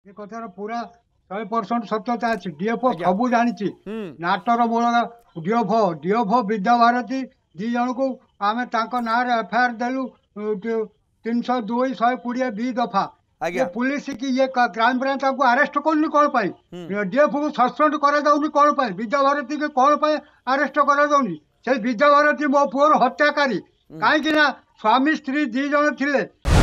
ଏ କଥାର ପୁରା 100% ସତ୍ୟତା ଅଛି। ଡିଏଫଓ ଆଜ୍ଞା। ସବୁ ଜାଣିଛି। ହୁଁ ନାଟର ମୂଳ ଡିଏଫଓ ବିଦ୍ୟାଭାରତୀ ଦି ଜଣକୁ ଆମେ ତାଙ୍କ ନାଁରେ ଏଫଆଇଆର ଦେଲୁ 302 120 ବି ଦଫା। ଆଜ୍ଞା। ये पुलिस की ये क्राइम ब्रांच आपको अरेस्ट करनी कौन पाई डीएफ को सस्पेंड करा जाउनी कौन पाई विद्याभारती के कौन पाई अरेस्ट करा जाउनी से विद्याभारती मो पुअर हत्याकारी कहीं ना स्वामी स्त्री दी जन थिले